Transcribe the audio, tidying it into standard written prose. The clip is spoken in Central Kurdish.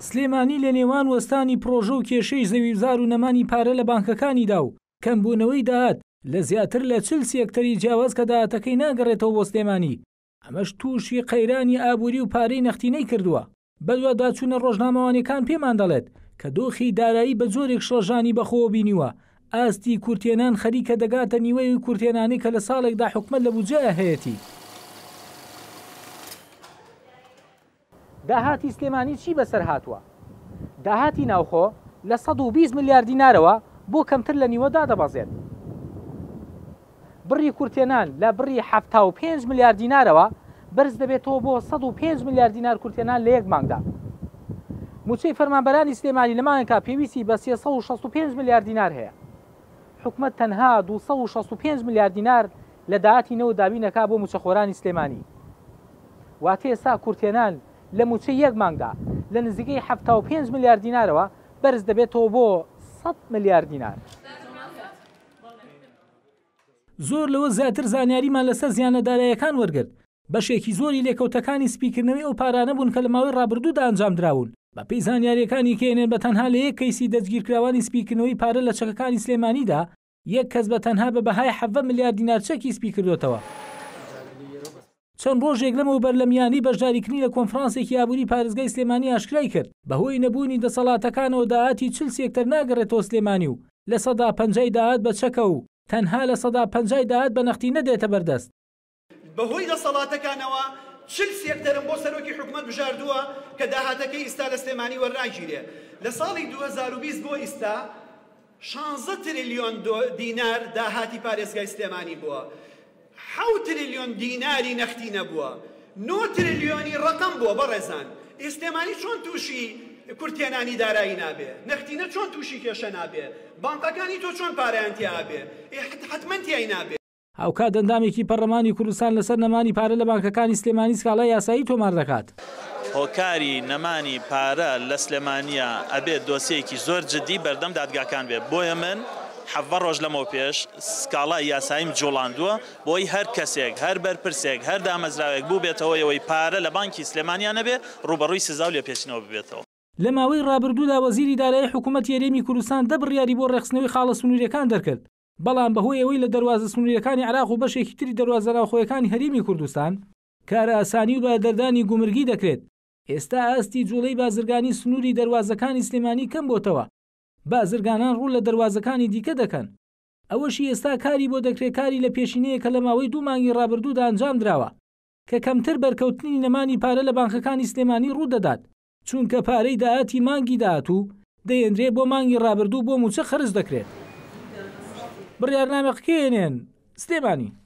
سلێمانی لە نێوان وەستانی پرۆژە و کێشەی زەویوزار و نەمانی پارە لە بانکەکانیدا و کەمبوونەوەی داهات لە زیاتر لە 40 سێکتەری جیاواز کە داهاتەکەی ناگەڕێتەوە بۆ سلێمانی ئەمەش تووشی قەیرانی ئابووری و پارەی نەختینەی کردووە. بەدوا داچوونە ڕۆژنامەوانیەکان پێمان دەڵێت کە دۆخی دارایی بە جۆرێک شڵەژانی بەخۆوە بینیوە. ئاستی کورتێنان خەریکە دەگاتە نیوەی کورتێنانی کە لە ساڵێکدا حکومەت لە بودجەیە هەیەی. داهاتی سلێمانی چی بەسەر هاتووە؟ داهاتی ناوخۆ لە 120 میلیارد دینارەوە بۆ کەمتر لە نیوەدا دەبەزێت. بڕی کورتێنان لە بڕی 75 میلیارد دینارەوە بەرز دەبێتەوە بۆ 105 میلیارد دینار کورتێنان لە یەک مانگدا. موچەی فەرمانبەرانی سلێمانی لە مانگێکا پێویستی بە 365 میلیارد دینار هەیە. حکومەت تەنها 265 میلیارد دینار لە داهاتی نەوە دابینەکا بۆ موچەخۆرانی سلێمانی. واتە ئێستا کورتێنان لە موچەی یەک مانگدا لە نزیکەی 75 میلیارد دینارەوە بەرز دەبێتەوە بۆ 100 میلیارد دینار. زۆر لەوە زیاتر زانیاریمان لەسەر زیانەداراییەکان وەرگرت. بەشێکی زۆری لێکەوتەکانی سپیکردنەوەی ئەو پارانە بوون کە لە ماوەی ڕابردوودا ئەنجام دراون. بە پێی زانیاریەکانی کێنێن بە تەنها لە یەک کەیسی دەستگیرکراوانی سپیکردنەوەی پارە لە چەکەکانی سلێمانیدا یەک کەس بە تەنها بە بەهای 7 میلیارد دینار چەکی سپی کردوتەوە. چەند ڕۆژێک لەمەوە بەرلەمیانی بەشداریکردنی لە کۆنفرانسێکی ئابووری پارێزگای سلێمانی ئاشکرای کرد بەهۆی نەبوونی دەسەڵاتەکانەوە داهاتی 40 سێکتەر ناگەڕێتەوە سلێمانی و لە 150 داهات بە چەکە و تەنها لە 150 داهات بە نەختی نەدێتە بەردەست. بەهۆی دەسەڵاتەکانەوە 40 سێکتەرم بۆ سەرۆکی حکومەت بژاردووە کە داهاتەکەی ئێستا لە سلێمانی وەرناگیرێ. لە ساڵی 2020 بۆ ئێستا 16 تریلیۆن دینار داهاتی پارێزگای سلێمانی بووە. 7 تریلیۆن دیناری نەختی نەبووە. 9 تریلیۆنی ڕقم بووە بەڕێزان. ئێستێمانی چۆن تووشی کورتێنانی دارایی نابێ؟ نەختینە چۆن تووشی کێشە نابێ؟ بانقەکانی تۆ چۆن پارەیان تیابێ؟ حتمەن تیای نابێ. هاوکات دەندامێکی پەرلەمانی کوردستان لەسەر نەمانی پارە لە بانکەکانی سلێمانی سکاڵای یاسایی تۆمار دەکات. هۆکاری نەمانی پارە لە سلێمانیە ئەبێت دۆسیەکی زۆر جدی بەردەم دادگاکان بێت. بۆیە من 7 ڕۆژ لەمەوە پێش سکاڵای یاساییم جوڵاندووە بۆی هەر کەسێک هەر بەرپرسێک هەر دامەزراوێک بوو بێتەوە ئەوەی پارە لە بانکی سلێمانیان نەبێ ڕوبەڕووی سزا و لێپێچینەوە ببێتەوە. لە ماوەی ڕابردوودا وەزیری دارایی حکوومەت یەرێمی کوردستان بڕیاری بۆ ڕێخستنەوەی خاڵە سنووریەکان دەرکرد. بەڵام بەهۆی ئەوەی لە دەواازە سنووریەکانی عراق و بەشێکی تری دەواازە ناوخۆیەکانی هەرێمی کوردستان کارە ئاسانی و بەدەردانی گومرگی دەکرێت. ئێستا ئاستی جوڵەی بازرگانی سنووری دەواازەکانی سلێمانی کەم بۆتەوە. بازرگانان ڕوو لە دەواازەکانی دیکە دەکەن. ئەوەشی ئێستا کاری بۆ دەکرێت کاری لە پێشینەیە کە لە ماوەی 2 مانگی ڕابردوودا ئەنجام دراوە کە کەمتر بەرکەوتنی نەمانی پارە لە بانکەکانی سلێمانی ڕوودەدات چونکە پارەی داهاتی مانگی داهاتوو دەیەندرێ بۆ مانگی ڕابردوو بۆ موچە خرج دەکرێت. بڕیارنامە قکێنێن سلێمانی.